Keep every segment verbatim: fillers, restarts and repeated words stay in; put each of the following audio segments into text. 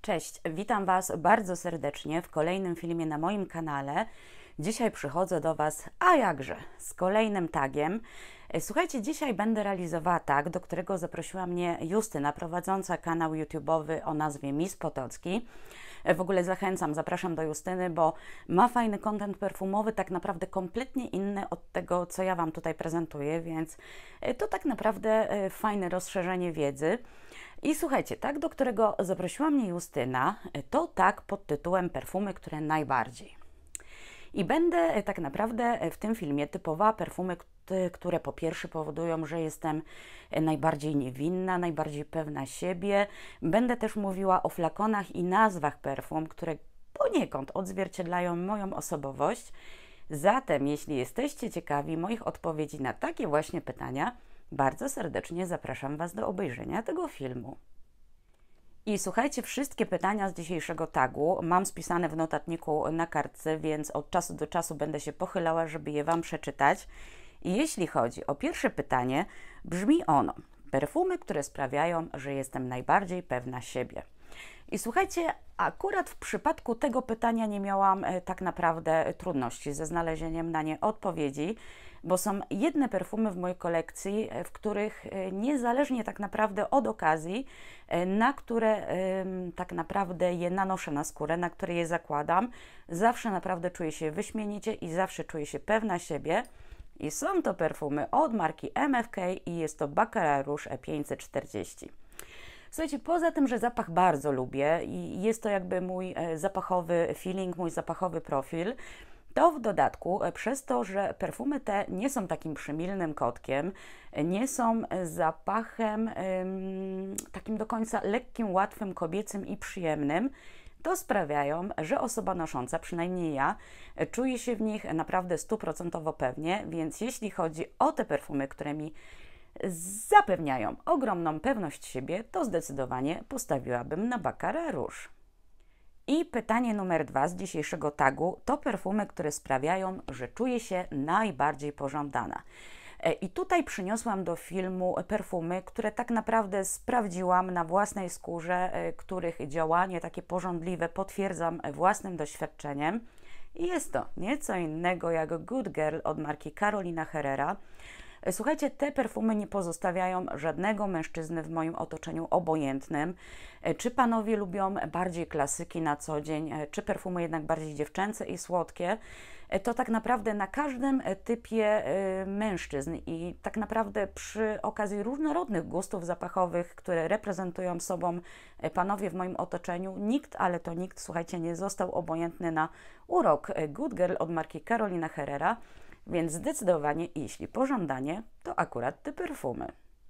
Cześć, witam Was bardzo serdecznie w kolejnym filmie na moim kanale. Dzisiaj przychodzę do Was, a jakże, z kolejnym tagiem. Słuchajcie, dzisiaj będę realizowała tag, do którego zaprosiła mnie Justyna, prowadząca kanał YouTube'owy o nazwie Miss Potocki. W ogóle zachęcam, zapraszam do Justyny, bo ma fajny content perfumowy, tak naprawdę kompletnie inny od tego, co ja Wam tutaj prezentuję, więc to tak naprawdę fajne rozszerzenie wiedzy. I słuchajcie, tak, do którego zaprosiła mnie Justyna, to tak pod tytułem Perfumy, które najbardziej. I będę tak naprawdę w tym filmie typowała perfumy, które po pierwsze powodują, że jestem najbardziej niewinna, najbardziej pewna siebie. Będę też mówiła o flakonach i nazwach perfum, które poniekąd odzwierciedlają moją osobowość. Zatem, jeśli jesteście ciekawi moich odpowiedzi na takie właśnie pytania, bardzo serdecznie zapraszam Was do obejrzenia tego filmu. I słuchajcie, wszystkie pytania z dzisiejszego tagu mam spisane w notatniku na kartce, więc od czasu do czasu będę się pochylała, żeby je Wam przeczytać. I jeśli chodzi o pierwsze pytanie, brzmi ono: perfumy, które sprawiają, że jestem najbardziej pewna siebie. I słuchajcie, akurat w przypadku tego pytania nie miałam e, tak naprawdę trudności ze znalezieniem na nie odpowiedzi, bo są jedne perfumy w mojej kolekcji, w których e, niezależnie tak naprawdę od okazji, e, na które e, tak naprawdę je nanoszę na skórę, na które je zakładam, zawsze naprawdę czuję się wyśmienicie i zawsze czuję się pewna siebie. I są to perfumy od marki M F K i jest to Baccarat Rouge E pięćset czterdzieści. Słuchajcie, poza tym, że zapach bardzo lubię i jest to jakby mój zapachowy feeling, mój zapachowy profil, to w dodatku przez to, że perfumy te nie są takim przymilnym kotkiem, nie są zapachem ym, takim do końca lekkim, łatwym, kobiecym i przyjemnym, to sprawiają, że osoba nosząca, przynajmniej ja, czuje się w nich naprawdę stuprocentowo pewnie, więc jeśli chodzi o te perfumy, które mi zapewniają ogromną pewność siebie, to zdecydowanie postawiłabym na Baccarat Rouge. I pytanie numer dwa z dzisiejszego tagu to perfumy, które sprawiają, że czuję się najbardziej pożądana. I tutaj przyniosłam do filmu perfumy, które tak naprawdę sprawdziłam na własnej skórze, których działanie takie pożądliwe potwierdzam własnym doświadczeniem. I jest to nieco innego jak Good Girl od marki Carolina Herrera. Słuchajcie, te perfumy nie pozostawiają żadnego mężczyzny w moim otoczeniu obojętnym. Czy panowie lubią bardziej klasyki na co dzień, czy perfumy jednak bardziej dziewczęce i słodkie, to tak naprawdę na każdym typie mężczyzn i tak naprawdę przy okazji różnorodnych gustów zapachowych, które reprezentują sobą panowie w moim otoczeniu, nikt, ale to nikt, słuchajcie, nie został obojętny na urok Good Girl od marki Carolina Herrera. Więc zdecydowanie, jeśli pożądanie, to akurat te perfumy.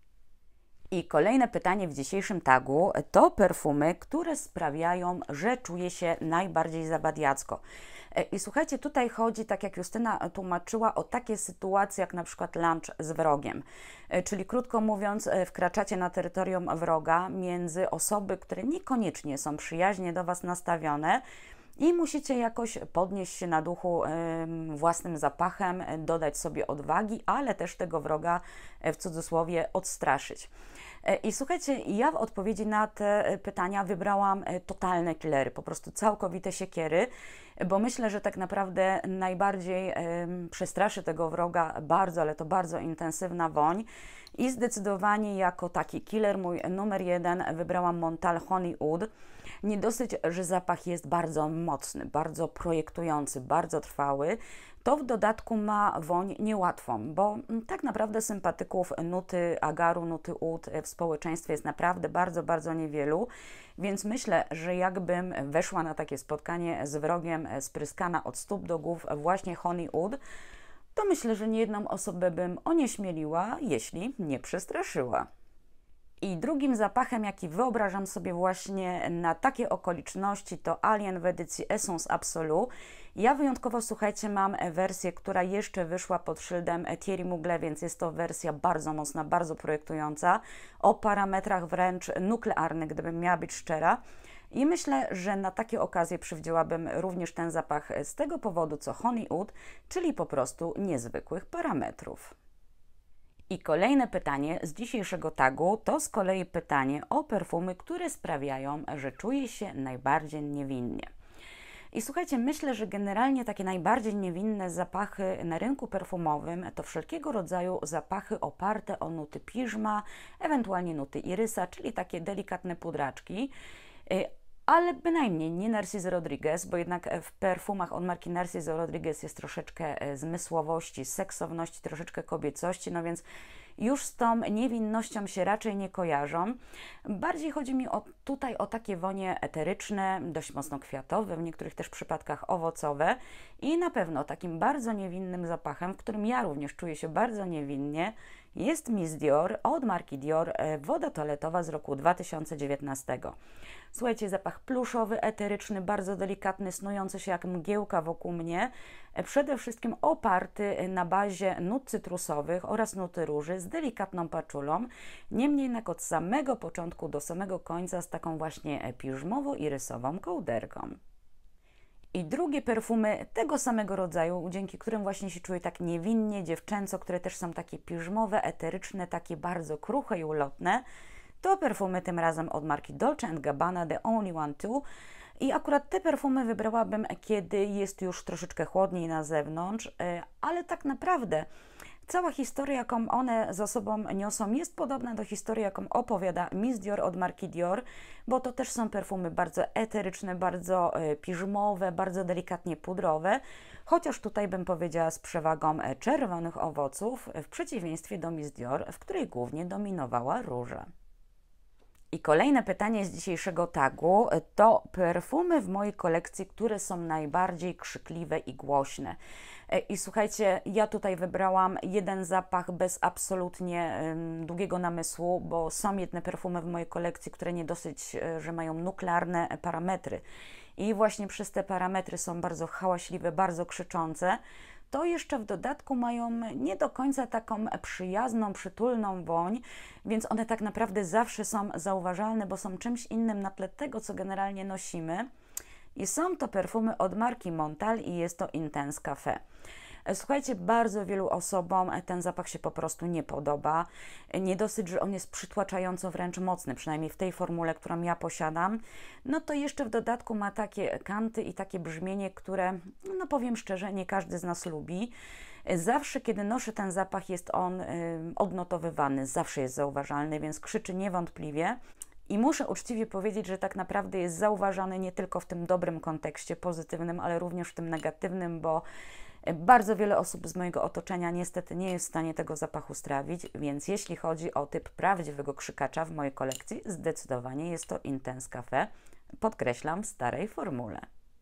I kolejne pytanie w dzisiejszym tagu to perfumy, które sprawiają, że czuję się najbardziej zabadiacko. I słuchajcie, tutaj chodzi, tak jak Justyna tłumaczyła, o takie sytuacje jak na przykład lunch z wrogiem. Czyli krótko mówiąc, wkraczacie na terytorium wroga między osoby, które niekoniecznie są przyjaźnie do Was nastawione, i musicie jakoś podnieść się na duchu własnym zapachem, dodać sobie odwagi, ale też tego wroga w cudzysłowie odstraszyć. I słuchajcie, ja w odpowiedzi na te pytania wybrałam totalne killery, po prostu całkowite siekiery, bo myślę, że tak naprawdę najbardziej przestraszy tego wroga bardzo, ale to bardzo intensywna woń. I zdecydowanie jako taki killer mój numer jeden wybrałam Montale Honey Oud. Nie dosyć, że zapach jest bardzo mocny, bardzo projektujący, bardzo trwały, to w dodatku ma woń niełatwą, bo tak naprawdę sympatyków nuty agaru, nuty oud w społeczeństwie jest naprawdę bardzo, bardzo niewielu, więc myślę, że jakbym weszła na takie spotkanie z wrogiem spryskana od stóp do głów właśnie Honey Oud, to myślę, że niejedną osobę bym onieśmieliła, jeśli nie przestraszyła. I drugim zapachem, jaki wyobrażam sobie właśnie na takie okoliczności, to Alien w edycji Essence Absolu. Ja wyjątkowo, słuchajcie, mam wersję, która jeszcze wyszła pod szyldem Thierry Mugler, więc jest to wersja bardzo mocna, bardzo projektująca, o parametrach wręcz nuklearnych, gdybym miała być szczera. I myślę, że na takie okazje przywdziałabym również ten zapach z tego powodu, co Honey Oud, czyli po prostu niezwykłych parametrów. I kolejne pytanie z dzisiejszego tagu to z kolei pytanie o perfumy, które sprawiają, że czuję się najbardziej niewinnie. I słuchajcie, myślę, że generalnie takie najbardziej niewinne zapachy na rynku perfumowym to wszelkiego rodzaju zapachy oparte o nuty piżma, ewentualnie nuty irysa, czyli takie delikatne pudraczki. Ale bynajmniej nie Narciso Rodriguez, bo jednak w perfumach od marki Narciso Rodriguez jest troszeczkę zmysłowości, seksowności, troszeczkę kobiecości, no więc już z tą niewinnością się raczej nie kojarzą. Bardziej chodzi mi o, tutaj o takie wonie eteryczne, dość mocno kwiatowe, w niektórych też przypadkach owocowe i na pewno takim bardzo niewinnym zapachem, w którym ja również czuję się bardzo niewinnie, jest Miss Dior od marki Dior, woda toaletowa z roku dwa tysiące dziewiętnastego. Słuchajcie, zapach pluszowy, eteryczny, bardzo delikatny, snujący się jak mgiełka wokół mnie, przede wszystkim oparty na bazie nut cytrusowych oraz nuty róży z delikatną paczulą, niemniej jednak od samego początku do samego końca z taką właśnie piżmowo-irysową kołderką. I drugie perfumy tego samego rodzaju, dzięki którym właśnie się czuję tak niewinnie, dziewczęco, które też są takie piżmowe, eteryczne, takie bardzo kruche i ulotne, to perfumy tym razem od marki Dolce and Gabbana The Only One Two. I akurat te perfumy wybrałabym, kiedy jest już troszeczkę chłodniej na zewnątrz, ale tak naprawdę cała historia, jaką one za sobą niosą, jest podobna do historii, jaką opowiada Miss Dior od marki Dior, bo to też są perfumy bardzo eteryczne, bardzo piżmowe, bardzo delikatnie pudrowe, chociaż tutaj bym powiedziała z przewagą czerwonych owoców, w przeciwieństwie do Miss Dior, w której głównie dominowała róża. I kolejne pytanie z dzisiejszego tagu to perfumy w mojej kolekcji, które są najbardziej krzykliwe i głośne. I słuchajcie, ja tutaj wybrałam jeden zapach bez absolutnie um, długiego namysłu, bo są jedne perfumy w mojej kolekcji, które nie dosyć, że mają nuklearne parametry. I właśnie przez te parametry są bardzo hałaśliwe, bardzo krzyczące. To jeszcze w dodatku mają nie do końca taką przyjazną, przytulną woń, więc one tak naprawdę zawsze są zauważalne, bo są czymś innym na tle tego, co generalnie nosimy. I są to perfumy od marki Montal i jest to Intense Café. Słuchajcie, bardzo wielu osobom ten zapach się po prostu nie podoba. Nie dosyć, że on jest przytłaczająco wręcz mocny, przynajmniej w tej formule, którą ja posiadam, no to jeszcze w dodatku ma takie kanty i takie brzmienie, które, no powiem szczerze, nie każdy z nas lubi. Zawsze, kiedy noszę ten zapach, jest on y, odnotowywany, zawsze jest zauważalny, więc krzyczy niewątpliwie. I muszę uczciwie powiedzieć, że tak naprawdę jest zauważany nie tylko w tym dobrym kontekście, pozytywnym, ale również w tym negatywnym, bo bardzo wiele osób z mojego otoczenia niestety nie jest w stanie tego zapachu strawić, więc jeśli chodzi o typ prawdziwego krzykacza w mojej kolekcji, zdecydowanie jest to Intense Café, podkreślam, w starej formule.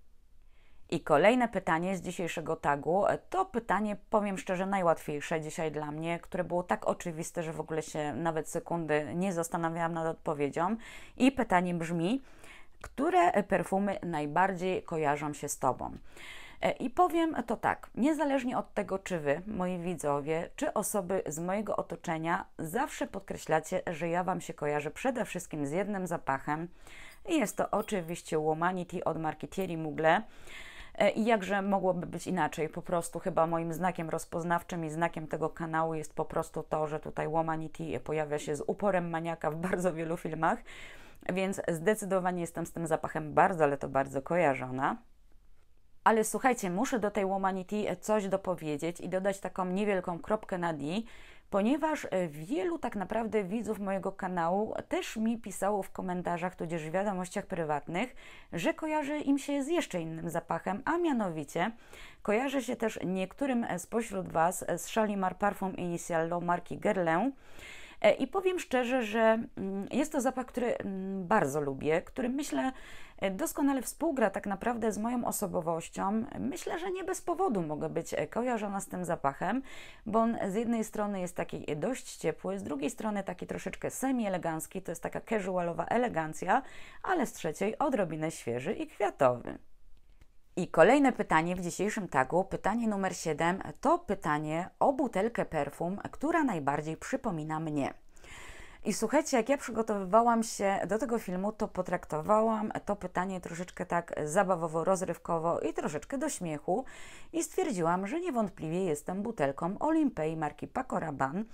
I kolejne pytanie z dzisiejszego tagu, to pytanie, powiem szczerze, najłatwiejsze dzisiaj dla mnie, które było tak oczywiste, że w ogóle się nawet sekundy nie zastanawiałam nad odpowiedzią. I pytanie brzmi, które perfumy najbardziej kojarzą się z Tobą? I powiem to tak, niezależnie od tego, czy Wy, moi widzowie, czy osoby z mojego otoczenia, zawsze podkreślacie, że ja Wam się kojarzę przede wszystkim z jednym zapachem. I jest to oczywiście Womanity od marki Thierry Mugler. I jakże mogłoby być inaczej, po prostu chyba moim znakiem rozpoznawczym i znakiem tego kanału jest po prostu to, że tutaj Womanity pojawia się z uporem maniaka w bardzo wielu filmach, więc zdecydowanie jestem z tym zapachem bardzo, ale to bardzo kojarzona. Ale słuchajcie, muszę do tej Womanity coś dopowiedzieć i dodać taką niewielką kropkę nad i, ponieważ wielu tak naprawdę widzów mojego kanału też mi pisało w komentarzach, tudzież w wiadomościach prywatnych, że kojarzy im się z jeszcze innym zapachem, a mianowicie kojarzy się też niektórym spośród Was z Shalimar Parfum Initial marki Guerlain. I powiem szczerze, że jest to zapach, który bardzo lubię, który myślę doskonale współgra tak naprawdę z moją osobowością. Myślę, że nie bez powodu mogę być kojarzona z tym zapachem, bo on z jednej strony jest taki dość ciepły, z drugiej strony taki troszeczkę semi-elegancki, to jest taka casualowa elegancja, ale z trzeciej odrobinę świeży i kwiatowy. I kolejne pytanie w dzisiejszym tagu, pytanie numer siedem, to pytanie o butelkę perfum, która najbardziej przypomina mnie. I słuchajcie, jak ja przygotowywałam się do tego filmu, to potraktowałam to pytanie troszeczkę tak zabawowo, rozrywkowo i troszeczkę do śmiechu i stwierdziłam, że niewątpliwie jestem butelką Olympei marki Paco Rabanne,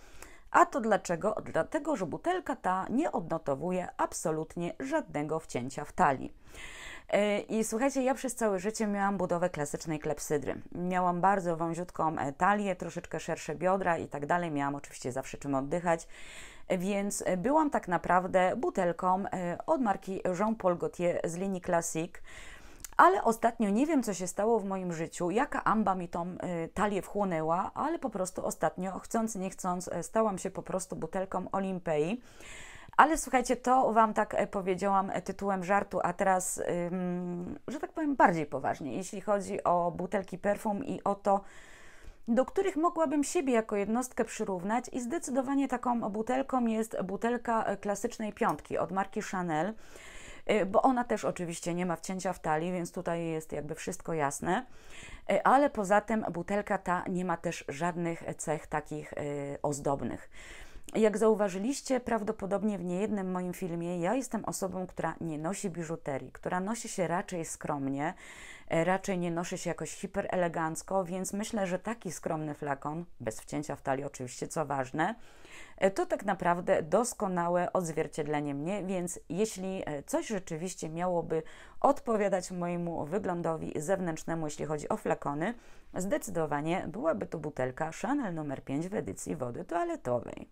A to dlaczego? Dlatego, że butelka ta nie odnotowuje absolutnie żadnego wcięcia w talii. I słuchajcie, ja przez całe życie miałam budowę klasycznej klepsydry. Miałam bardzo wąziutką talię, troszeczkę szersze biodra i tak dalej. Miałam oczywiście zawsze czym oddychać, więc byłam tak naprawdę butelką od marki Jean Paul Gaultier z linii Classic. Ale ostatnio nie wiem, co się stało w moim życiu, jaka amba mi tą y, talię wchłonęła, ale po prostu ostatnio, chcąc nie chcąc, stałam się po prostu butelką Olimpei. Ale słuchajcie, to Wam tak powiedziałam tytułem żartu, a teraz, ym, że tak powiem, bardziej poważnie, jeśli chodzi o butelki perfum i o to, do których mogłabym siebie jako jednostkę przyrównać, i zdecydowanie taką butelką jest butelka klasycznej piątki od marki Chanel, bo ona też oczywiście nie ma wcięcia w talii, więc tutaj jest jakby wszystko jasne, ale poza tym butelka ta nie ma też żadnych cech takich ozdobnych. Jak zauważyliście prawdopodobnie w niejednym moim filmie, ja jestem osobą, która nie nosi biżuterii, która nosi się raczej skromnie, raczej nie nosi się jakoś hiperelegancko, więc myślę, że taki skromny flakon, bez wcięcia w talii oczywiście, co ważne, to tak naprawdę doskonałe odzwierciedlenie mnie, więc jeśli coś rzeczywiście miałoby odpowiadać mojemu wyglądowi zewnętrznemu, jeśli chodzi o flakony, zdecydowanie byłaby to butelka Chanel numer pięć w edycji wody toaletowej.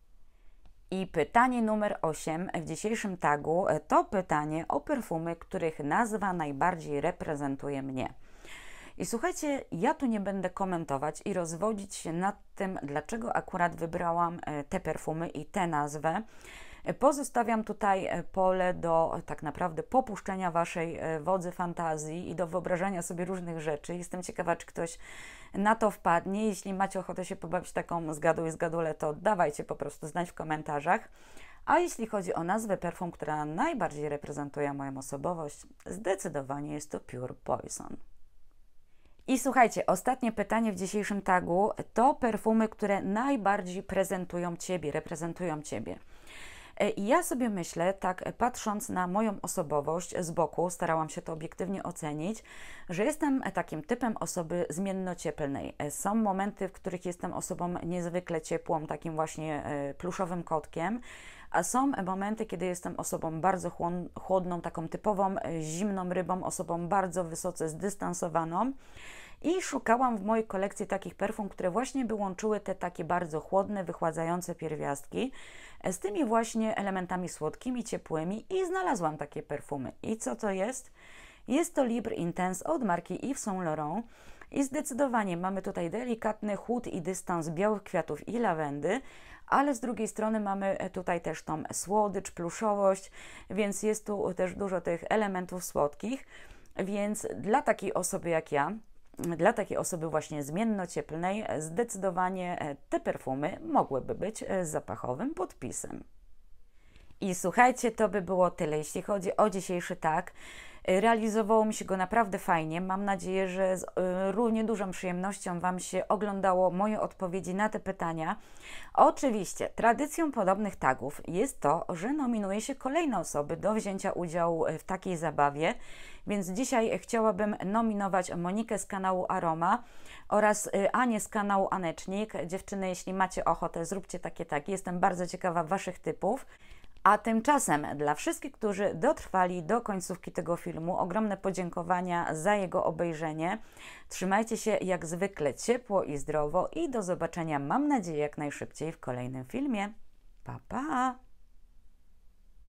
I pytanie numer osiem w dzisiejszym tagu to pytanie o perfumy, których nazwa najbardziej reprezentuje mnie. I słuchajcie, ja tu nie będę komentować i rozwodzić się nad tym, dlaczego akurat wybrałam te perfumy i tę nazwę. Pozostawiam tutaj pole do tak naprawdę popuszczenia Waszej wodzy fantazji i do wyobrażania sobie różnych rzeczy. Jestem ciekawa, czy ktoś na to wpadnie. Jeśli macie ochotę się pobawić taką zgaduj zgadulę, to dawajcie po prostu znać w komentarzach. A jeśli chodzi o nazwę perfum, która najbardziej reprezentuje moją osobowość, zdecydowanie jest to Pure Poison. I słuchajcie, ostatnie pytanie w dzisiejszym tagu to perfumy, które najbardziej prezentują Ciebie, reprezentują Ciebie. I ja sobie myślę, tak patrząc na moją osobowość z boku, starałam się to obiektywnie ocenić, że jestem takim typem osoby zmiennocieplnej. Są momenty, w których jestem osobą niezwykle ciepłą, takim właśnie pluszowym kotkiem, a są momenty, kiedy jestem osobą bardzo chłodną, taką typową zimną rybą, osobą bardzo wysoce zdystansowaną. I szukałam w mojej kolekcji takich perfum, które właśnie by łączyły te takie bardzo chłodne, wychładzające pierwiastki z tymi właśnie elementami słodkimi, ciepłymi, i znalazłam takie perfumy. I co to jest? Jest to Libre Intense od marki Yves Saint Laurent i zdecydowanie mamy tutaj delikatny chłód i dystans białych kwiatów i lawendy, ale z drugiej strony mamy tutaj też tą słodycz, pluszowość, więc jest tu też dużo tych elementów słodkich, więc dla takiej osoby jak ja, dla takiej osoby właśnie zmiennocieplnej, zdecydowanie te perfumy mogłyby być zapachowym podpisem. I słuchajcie, to by było tyle, jeśli chodzi o dzisiejszy tag. Realizowało mi się go naprawdę fajnie. Mam nadzieję, że z równie dużą przyjemnością Wam się oglądało moje odpowiedzi na te pytania. Oczywiście tradycją podobnych tagów jest to, że nominuje się kolejne osoby do wzięcia udziału w takiej zabawie, więc dzisiaj chciałabym nominować Monikę z kanału Aroma oraz Anię z kanału Anecznik. Dziewczyny, jeśli macie ochotę, zróbcie takie tagi. Jestem bardzo ciekawa Waszych typów. A tymczasem dla wszystkich, którzy dotrwali do końcówki tego filmu, ogromne podziękowania za jego obejrzenie. Trzymajcie się jak zwykle ciepło i zdrowo i do zobaczenia, mam nadzieję, jak najszybciej w kolejnym filmie. Pa, pa!